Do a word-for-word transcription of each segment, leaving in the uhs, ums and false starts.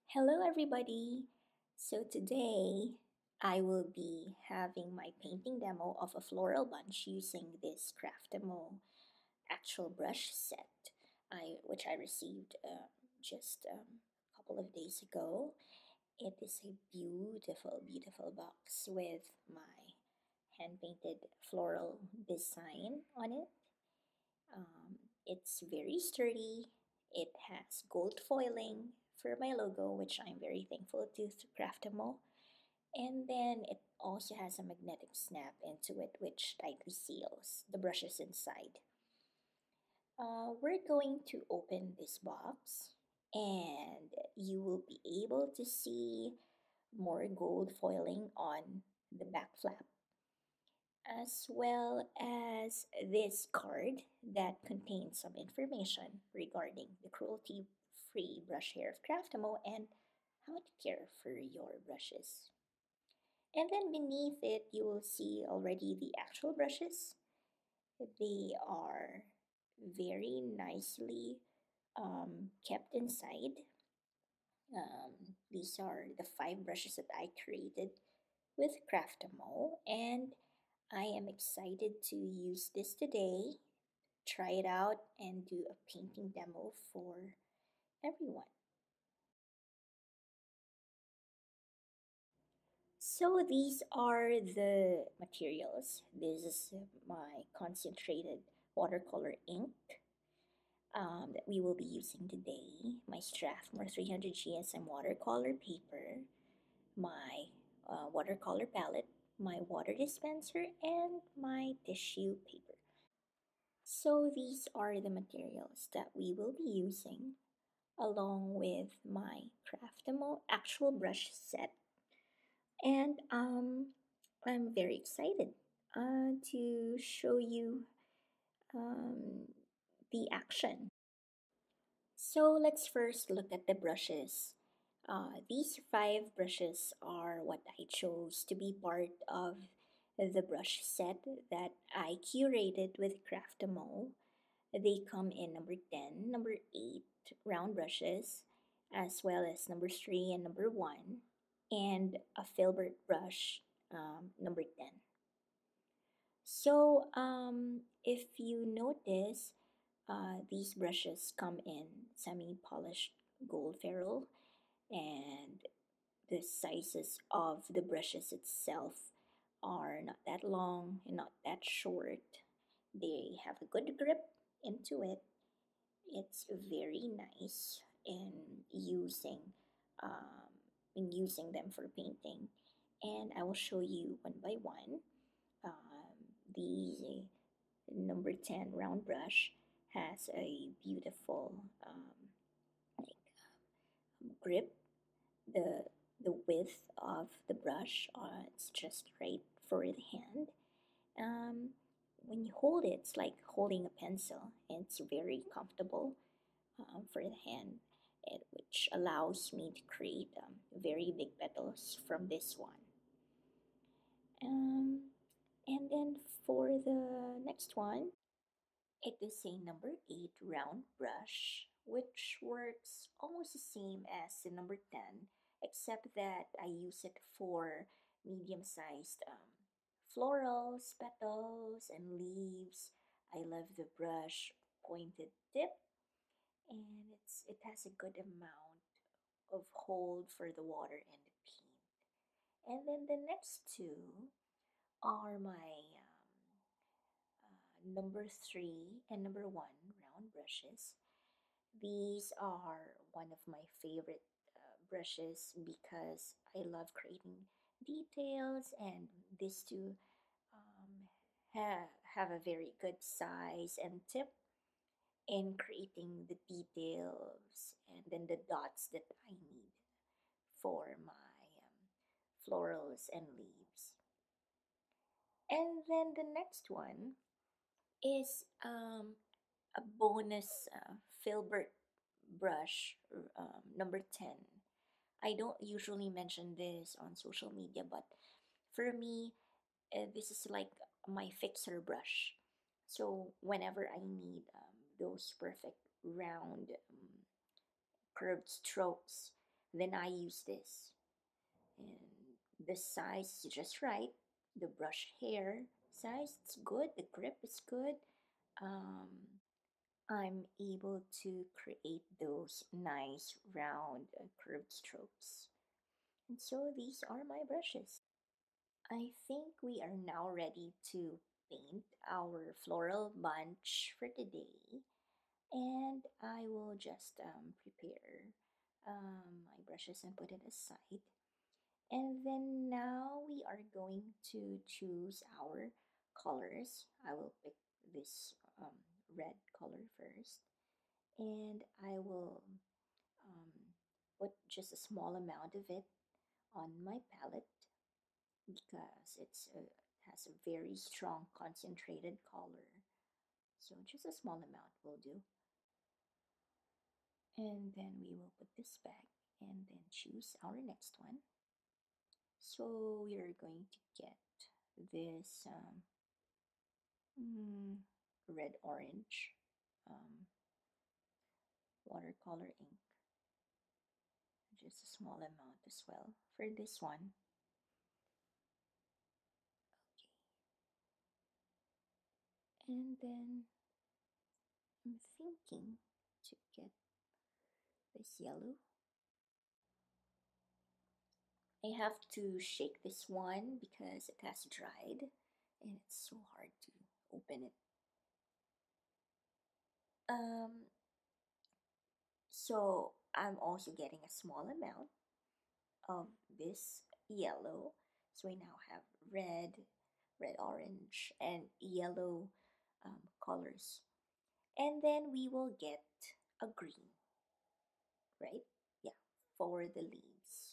Hello, everybody. So, today I will be having my painting demo of a floral bunch using this Craftamo actual brush set, I, which I received um, just um, a couple of days ago. It is a beautiful, beautiful box with my hand painted floral design on it. Um, it's very sturdy. It has gold foiling for my logo, which I'm very thankful to to Craftamo. And then it also has a magnetic snap into it, which tightly seals the brushes inside. Uh, we're going to open this box, and you will be able to see more gold foiling on the back flap, as well as this card that contains some information regarding the cruelty-free brush hair of Craftamo and how to care for your brushes. And then beneath it, you will see already the actual brushes. They are very nicely um, kept inside. Um, these are the five brushes that I created with Craftamo, and I am excited to use this today, try it out, and do a painting demo for everyone. So these are the materials. This is my concentrated watercolor ink um, that we will be using today. My Strathmore three hundred G S M watercolor paper, my uh, watercolor palette, my water dispenser, and my tissue paper. So these are the materials that we will be using along with my Craftamo actual brush set. And um, I'm very excited uh, to show you um, the action. So let's first look at the brushes. Uh, these five brushes are what I chose to be part of the brush set that I curated with Craftamo. They come in number ten, number eight round brushes, as well as number three and number one, and a filbert brush, um, number ten. So, um, if you notice, uh, these brushes come in semi-polished gold ferrule, and the sizes of the brushes itself are not that long and not that short. They have a good grip into it. It's very nice in using um, in using them for painting, and I will show you one by one. Um, the number ten round brush has a beautiful um, like grip. The the width of the brush, uh, it's just right for the hand. Um, when you hold it, it's like holding a pencil, and it's very comfortable um, for the hand, it, which allows me to create um, very big petals from this one. Um, and then for the next one, it is a number eight round brush, which works almost the same as the number ten, except that I use it for medium sized um, florals, petals, and leaves. I love the brush pointed tip, and it's it has a good amount of hold for the water and the paint. And then the next two are my um, uh, number three and number one round brushes. These are one of my favorite uh, brushes because I love creating details, and these two um, ha- have a very good size and tip in creating the details and then the dots that I need for my um, florals and leaves. And then the next one is um, a bonus uh, filbert brush, um, number ten. I don't usually mention this on social media, but for me, uh, this is like my fixer brush. So whenever I need um, those perfect round um, curved strokes, Then I use this, and the size is just right. The brush hair size is good. The grip is good. Um, I'm able to create those nice round uh, curved strokes. And so these are my brushes. I think we are now ready to paint our floral bunch for today. And I will just um, prepare um, my brushes and put it aside. And then now we are going to choose our colors. I will pick this um, red color first. And I will um, put just a small amount of it on my palette because it's a, has a very strong concentrated color. So just a small amount will do. And then we will put this back and then choose our next one. So we are going to get this um, mm, red orange um, watercolor ink, just a small amount as well for this one. Okay, and then I'm thinking to get this yellow. I have to shake this one because it has dried and it's so hard to open it. Um, so I'm also getting a small amount of this yellow. So we now have red, red orange, and yellow um, colors. And then we will get a green, right? Yeah, for the leaves.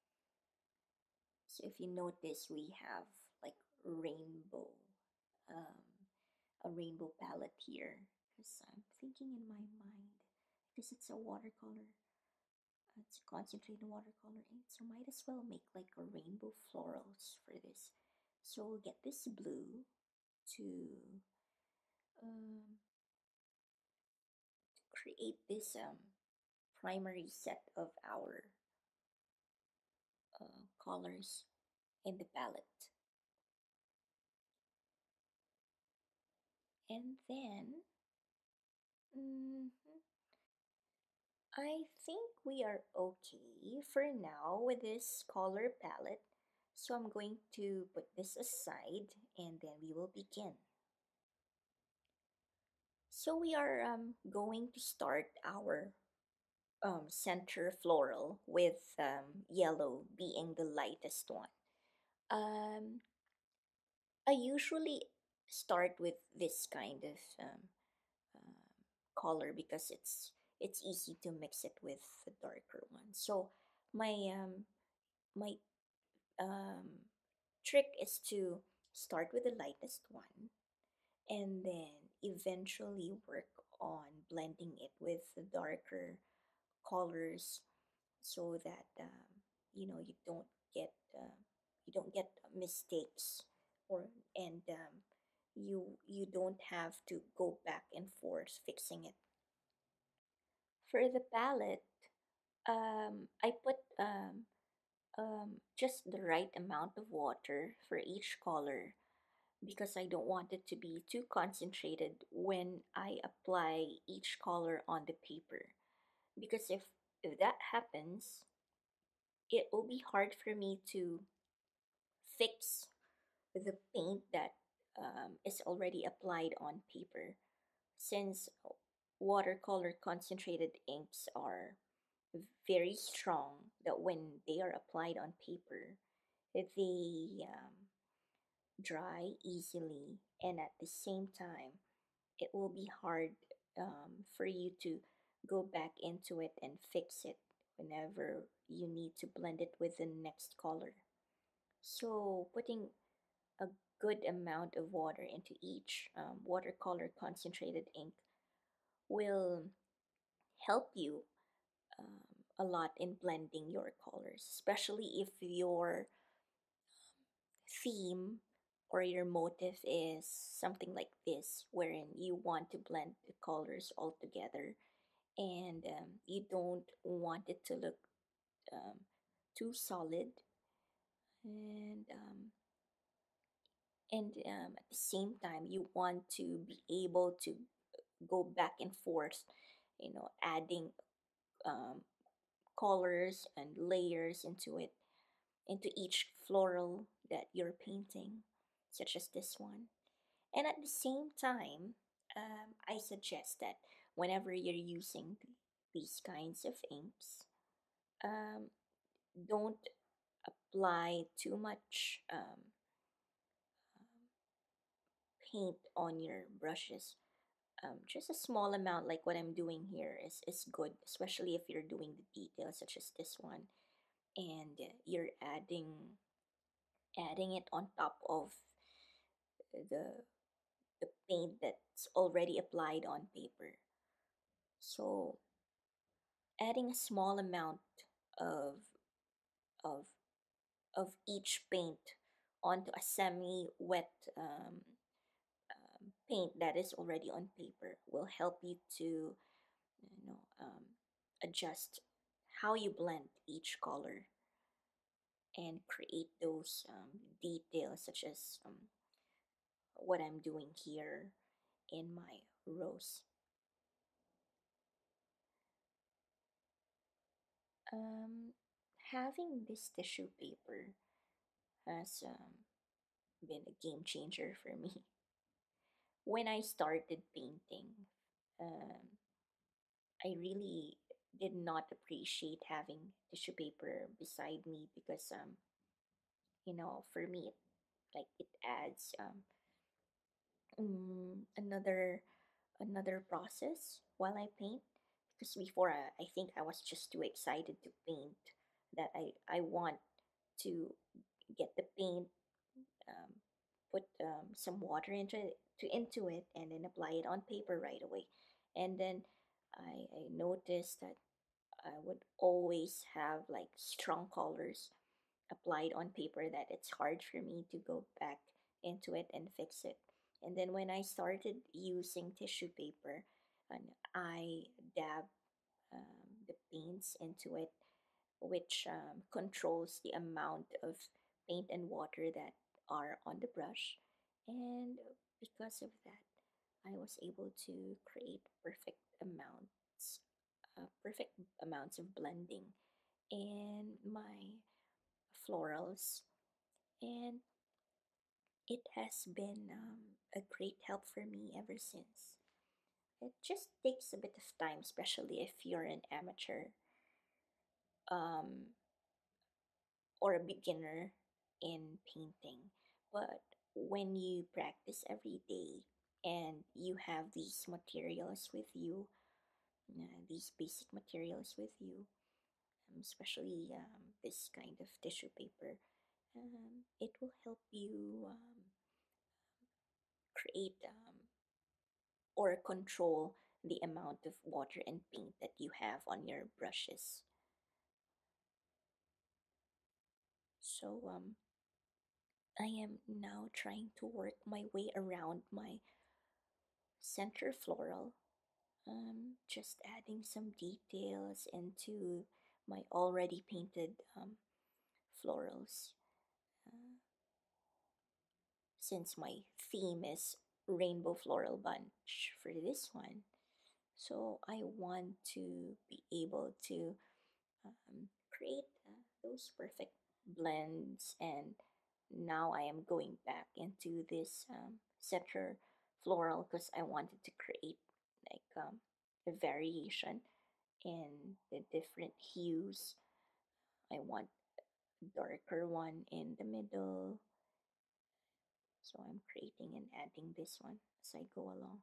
So if you notice, we have like rainbow, um, a rainbow palette here. Because I'm thinking in my mind, because it's a watercolor, it's a concentrated watercolor ink, so might as well make like a rainbow florals for this. So we'll get this blue to um, create this um, primary set of our uh, colors in the palette. And then mhm, I think we are okay for now with this color palette. So I'm going to put this aside and then we will begin. So we are um, going to start our um, center floral with um, yellow being the lightest one. Um, I usually start with this kind of um, um, color because it's it's easy to mix it with the darker one. So my um, my um, trick is to start with the lightest one and then eventually work on blending it with the darker colors so that um, you know you don't get uh, you don't get mistakes or and um, you you don't have to go back and forth fixing it. For the palette, um, I put um, um, just the right amount of water for each color because I don't want it to be too concentrated when I apply each color on the paper. Because if, if that happens, it will be hard for me to fix the paint that um, is already applied on paper since watercolor concentrated inks are very strong that when they are applied on paper they um, dry easily and at the same time it will be hard um, for you to go back into it and fix it whenever you need to blend it with the next color. So putting a good amount of water into each um, watercolor concentrated ink will help you um, a lot in blending your colors, especially if your theme or your motif is something like this, wherein you want to blend the colors all together and um, you don't want it to look um, too solid, and um, and um, at the same time you want to be able to go back and forth, you know, adding um, colors and layers into it, into each floral that you're painting, such as this one. And at the same time, um, I suggest that whenever you're using these kinds of inks, um, don't apply too much um, paint on your brushes. Um, just a small amount, like what I'm doing here, is, is good, especially if you're doing the details, such as this one, and uh, you're adding adding it on top of the the paint that's already applied on paper. So adding a small amount of of of each paint onto a semi-wet um, um, paint that is already on paper will help you to you know um, adjust how you blend each color and create those um, details, such as um, what I'm doing here in my rose. Um, Having this tissue paper has um, been a game changer for me. When I started painting, um, I really did not appreciate having tissue paper beside me because, um, you know, for me, it, like it adds um, mm, another another process while I paint. Because before, I, I think I was just too excited to paint that I I want to get the paint, um, put um, some water into it, to into it, and then apply it on paper right away. And then I, I noticed that I would always have like strong colors applied on paper that it's hard for me to go back into it and fix it. And then when I started using tissue paper, and I dab um, the paints into it, which um, controls the amount of paint and water that are on the brush. And because of that, I was able to create perfect amounts, uh, perfect amounts of blending in my florals. And it has been um, a great help for me ever since. It just takes a bit of time, especially if you're an amateur um, or a beginner in painting. But when you practice every day and you have these materials with you, uh, these basic materials with you, um, especially um, this kind of tissue paper, um, it will help you um, create um, or control the amount of water and paint that you have on your brushes. So um, I am now trying to work my way around my center floral, um, just adding some details into my already painted um, florals. Uh, since my theme is rainbow floral bunch for this one, so I want to be able to um, create uh, those perfect blends. And now I am going back into this um, center floral because I wanted to create like um, a variation in the different hues. I want a darker one in the middle, so I'm creating and adding this one as I go along.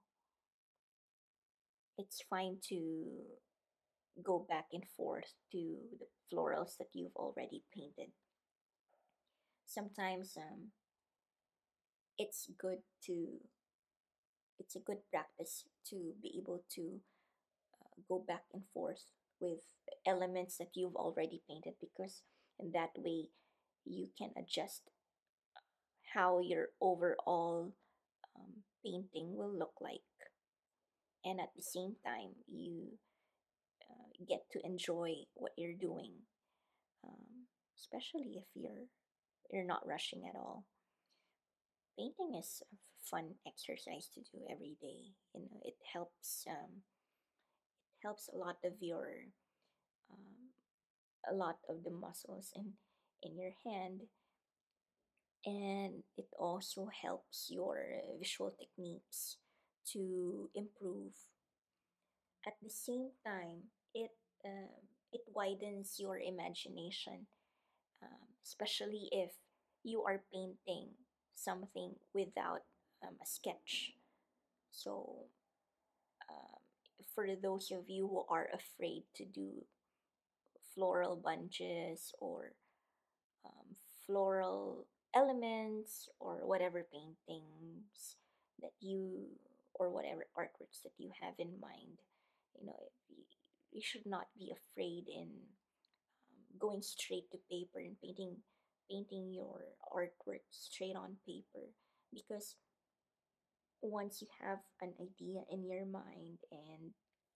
It's fine to go back and forth to the florals that you've already painted. Sometimes um, it's good to it's a good practice to be able to uh, go back and forth with the elements that you've already painted, because in that way you can adjust how your overall um, painting will look like, and at the same time you uh, get to enjoy what you're doing um, especially if you're you're not rushing at all. Painting is a fun exercise to do every day. You know, it helps um, helps a lot of your um, a lot of the muscles in in your hand, and it also helps your uh, visual techniques to improve. At the same time, it um, it widens your imagination, um, especially if you are painting something without um, a sketch. So, um, for those of you who are afraid to do floral bunches or um, floral elements or whatever paintings that you or whatever artworks that you have in mind, you know, you, you should not be afraid in um, going straight to paper and painting painting your artwork straight on paper, because once you have an idea in your mind and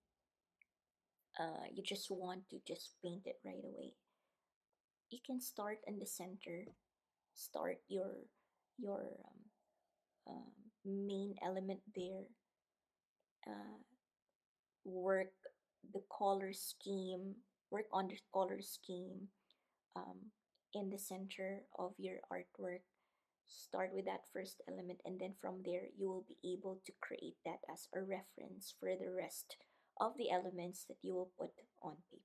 uh, you just want to just paint it right away, you can start in the center, start your your um, um, main element there, uh, work the color scheme, work on the color scheme um, in the center of your artwork. Start with that first element, and then from there, you will be able to create that as a reference for the rest of the elements that you will put on paper.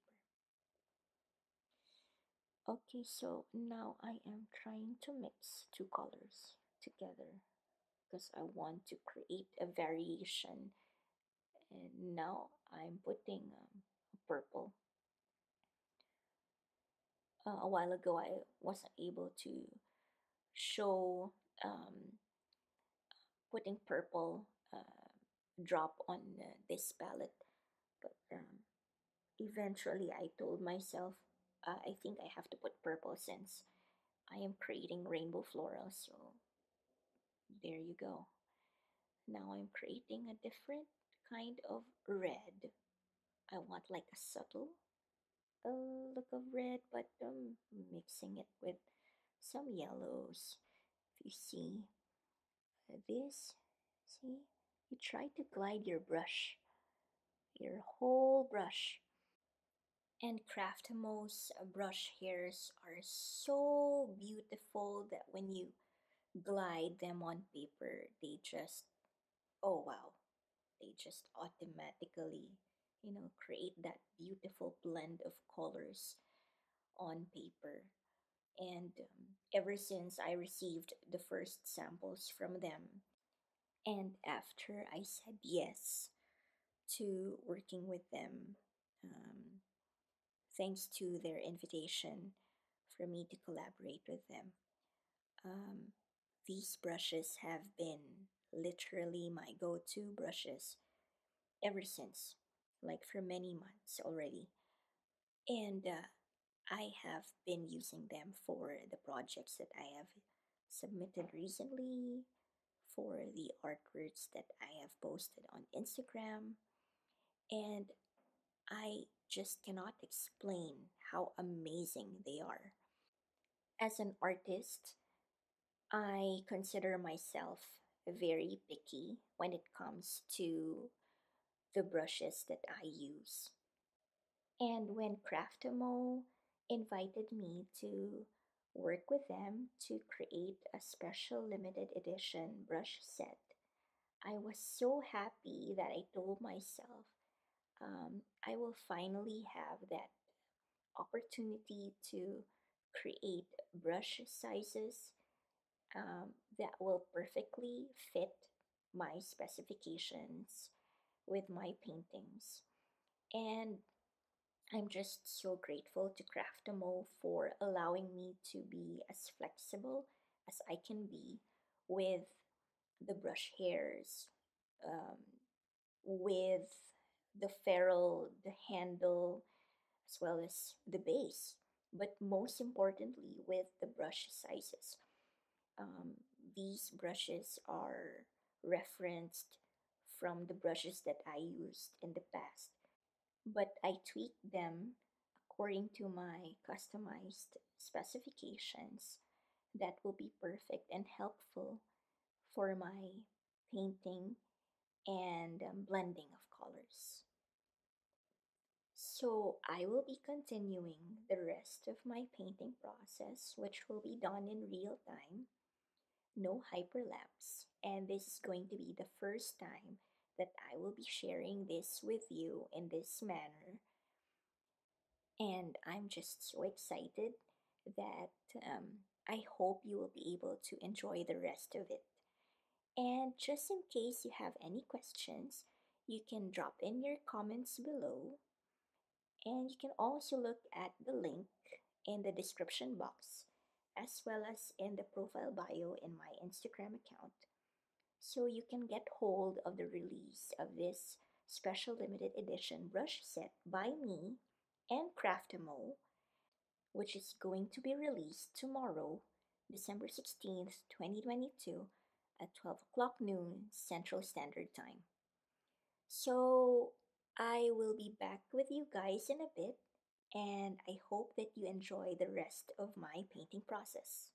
Okay, so now I am trying to mix two colors together because I want to create a variation. And now I'm putting um, purple. Uh, a while ago, I wasn't able to show um, putting purple uh, drop on uh, this palette, but um, eventually I told myself uh, I think I have to put purple since I am creating rainbow florals. So there you go. Now I'm creating a different kind of red. I want like a subtle uh, look of red, but um, mixing it with some yellows. If you see uh, this, see, you try to glide your brush, your whole brush. And Craftamo's uh, brush hairs are so beautiful that when you glide them on paper, they just, oh wow, they just automatically, you know, create that beautiful blend of colors on paper. And um, ever since I received the first samples from them, and after I said yes to working with them, um, thanks to their invitation for me to collaborate with them, um, these brushes have been literally my go to brushes ever since, like for many months already. And uh, I have been using them for the projects that I have submitted recently, for the artworks that I have posted on Instagram, and I just cannot explain how amazing they are. As an artist, I consider myself very picky when it comes to the brushes that I use. And when Craftamo invited me to work with them to create a special limited edition brush set, I was so happy that I told myself um, I will finally have that opportunity to create brush sizes um, that will perfectly fit my specifications with my paintings. And I'm just so grateful to Craftamo for allowing me to be as flexible as I can be with the brush hairs, um, with the ferrule, the handle, as well as the base, but most importantly, with the brush sizes. Um, these brushes are referenced from the brushes that I used in the past, but I tweaked them according to my customized specifications that will be perfect and helpful for my painting and um, blending of colors. So I will be continuing the rest of my painting process, which will be done in real time, no hyperlapse. And this is going to be the first time that I will be sharing this with you in this manner. And I'm just so excited that um, I hope you will be able to enjoy the rest of it. And just in case you have any questions, you can drop in your comments below. And you can also look at the link in the description box as well as in the profile bio in my Instagram account so you can get hold of the release of this special limited edition brush set by me and Craftamo, which is going to be released tomorrow, December sixteenth, twenty twenty-two, at twelve o'clock noon Central Standard Time. So, I will be back with you guys in a bit, and I hope that you enjoy the rest of my painting process.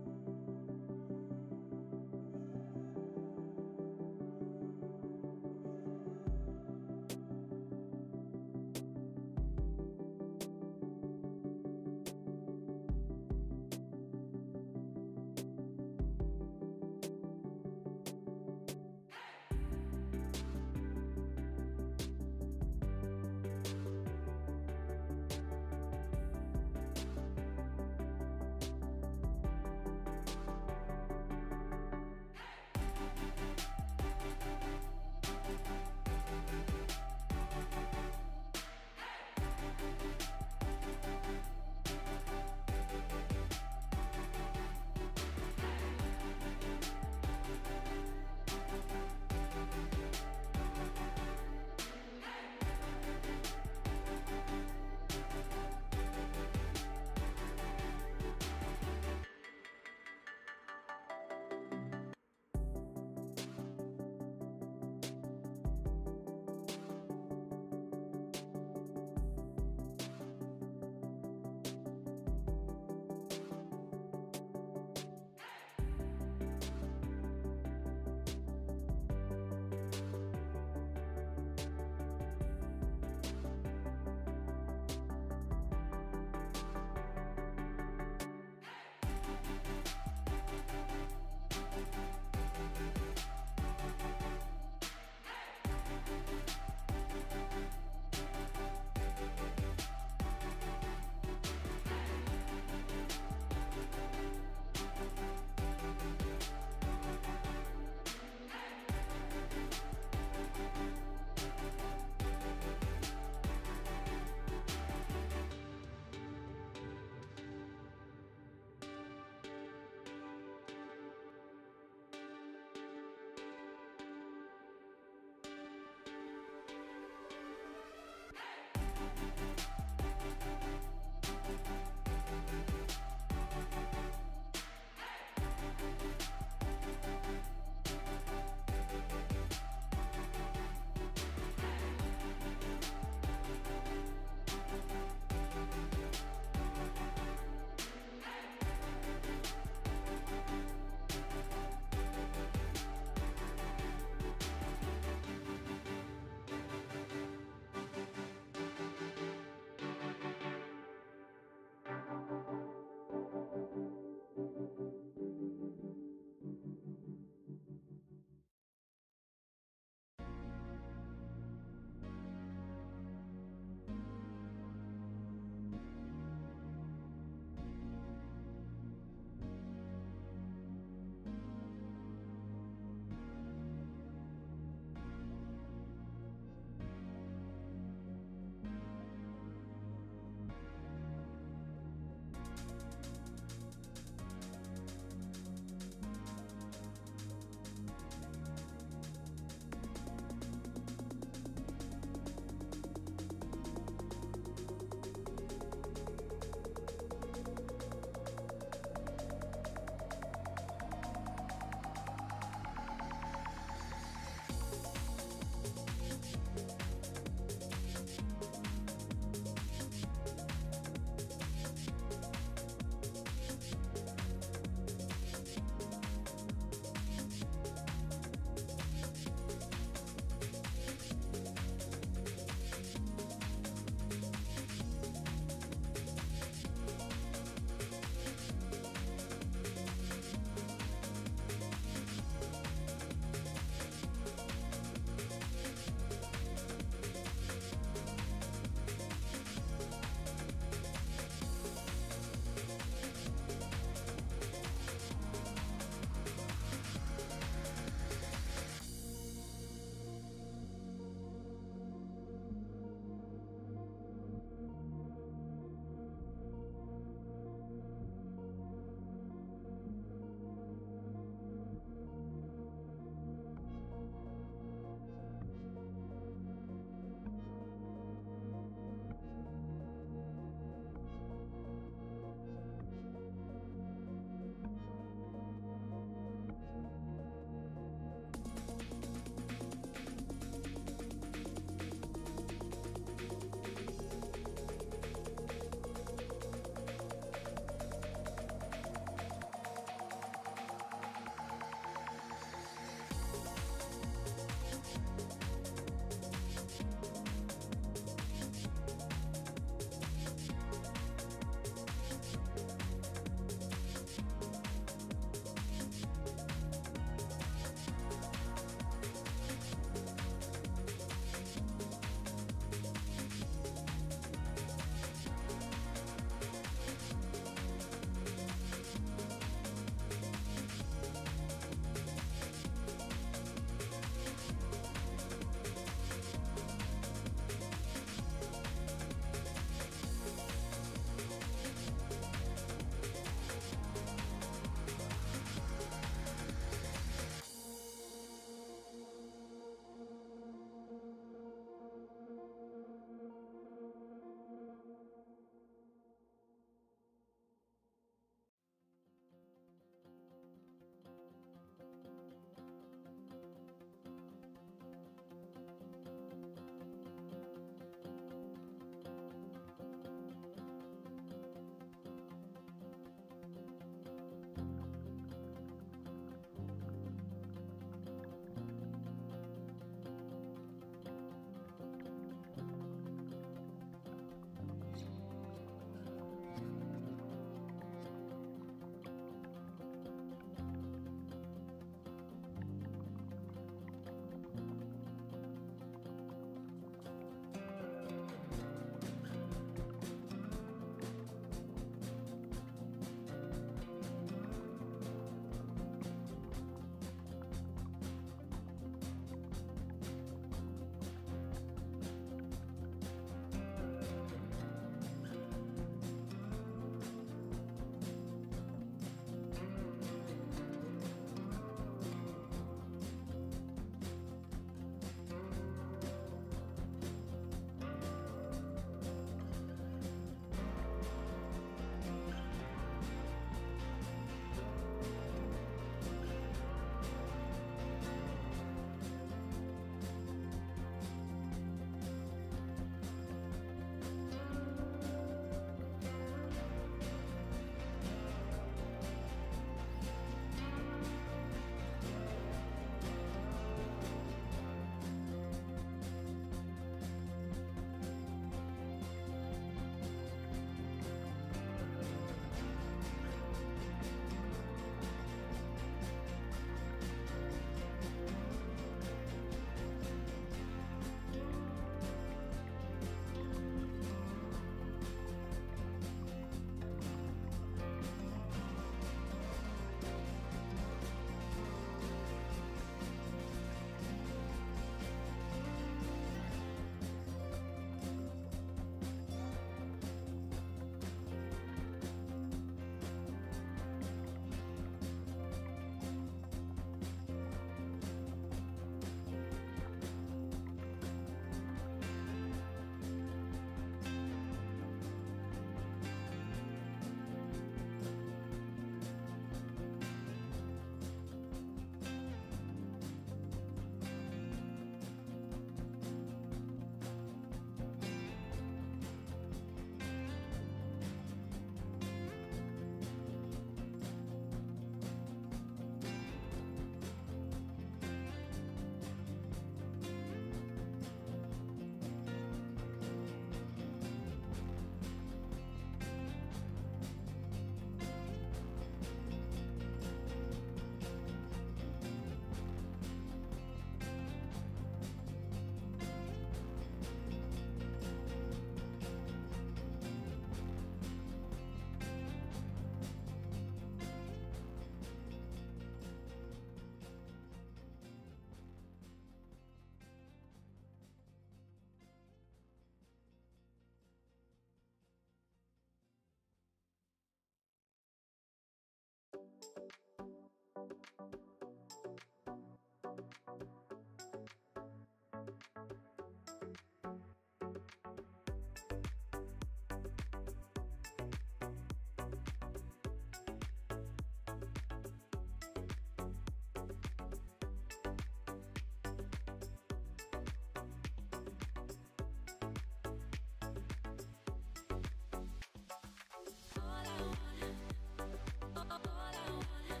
All I want, all I want.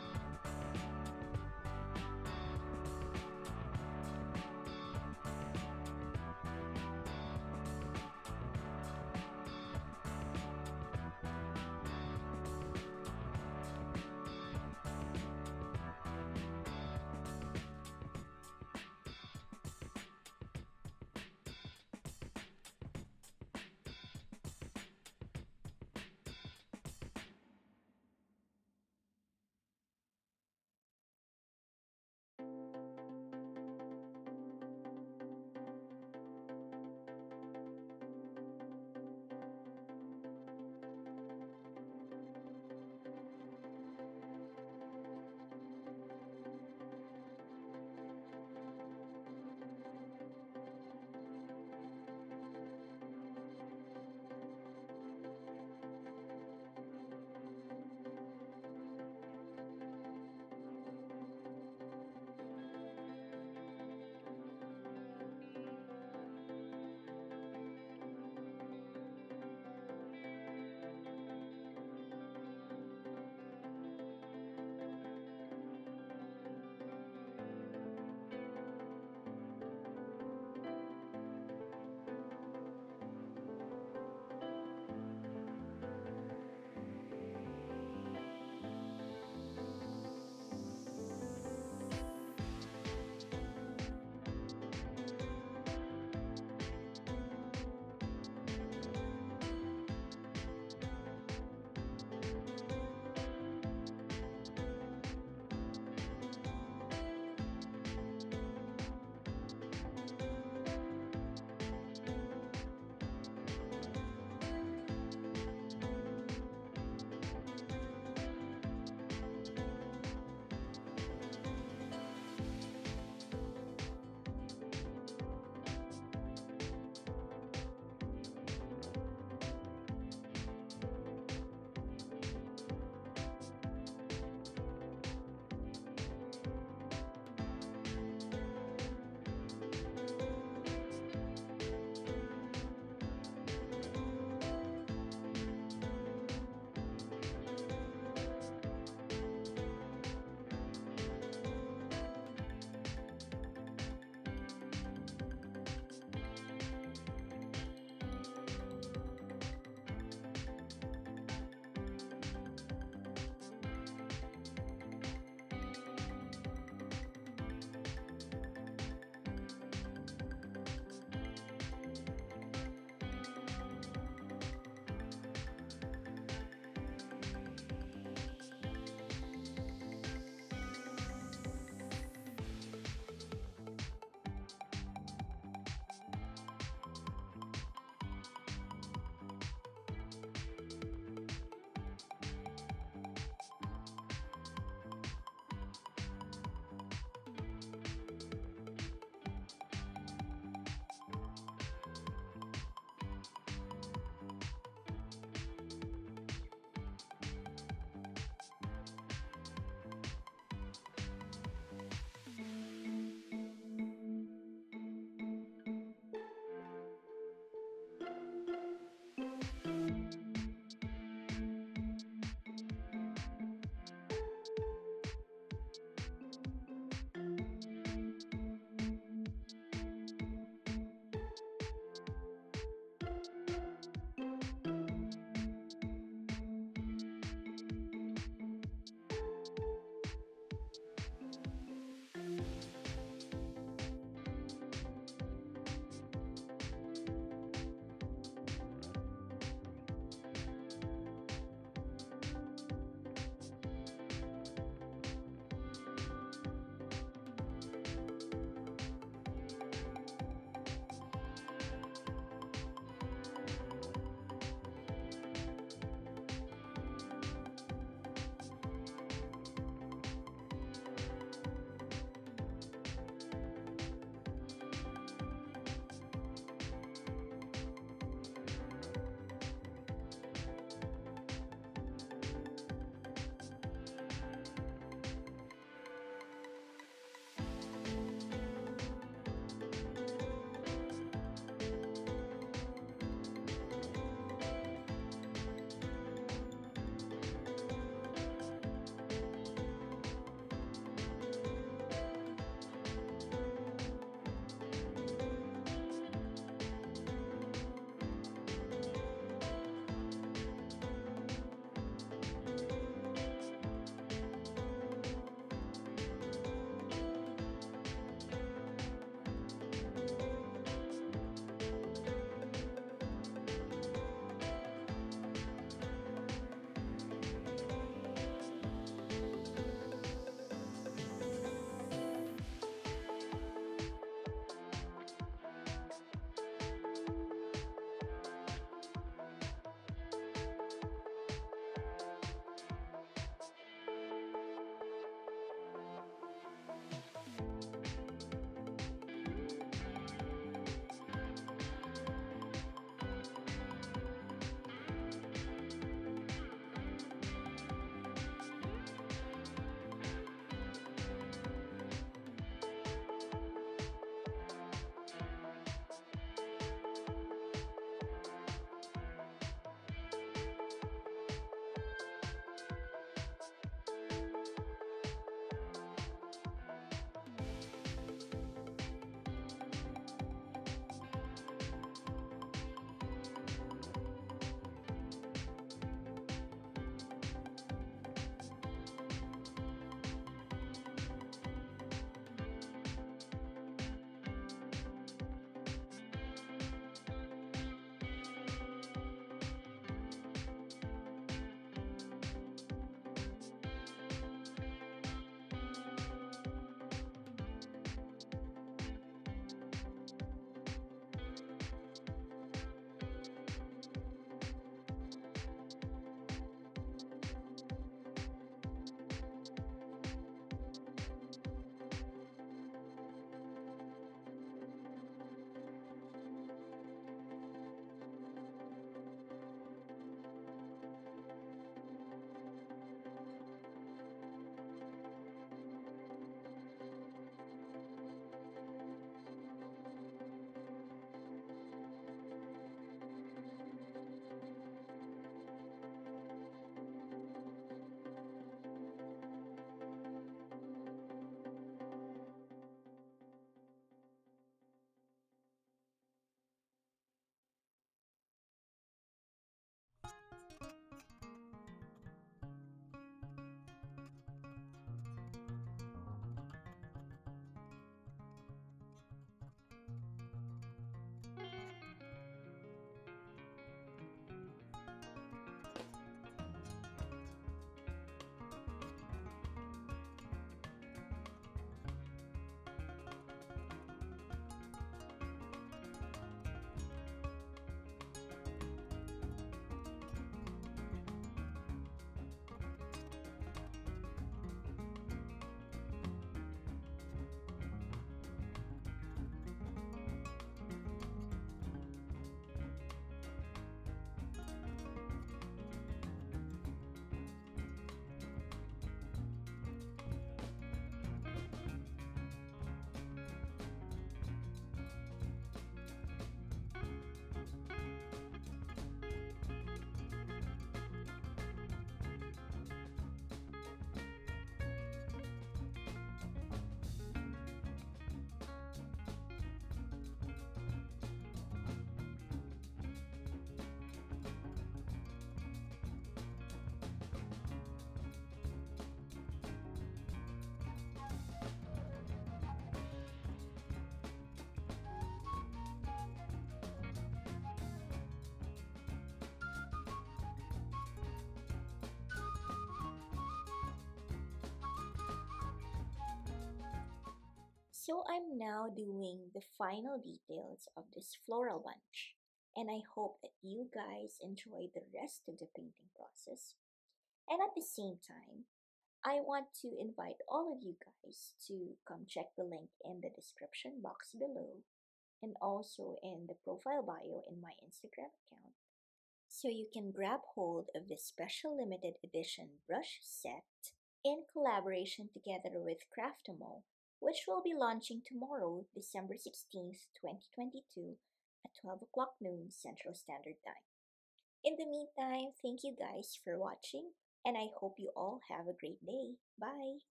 So I'm now doing the final details of this floral bunch, and I hope that you guys enjoy the rest of the painting process. And at the same time, I want to invite all of you guys to come check the link in the description box below and also in the profile bio in my Instagram account so you can grab hold of this special limited edition brush set in collaboration together with Craftamo, which will be launching tomorrow, December sixteenth, twenty twenty-two at twelve o'clock noon Central Standard Time. In the meantime, thank you guys for watching, and I hope you all have a great day. Bye!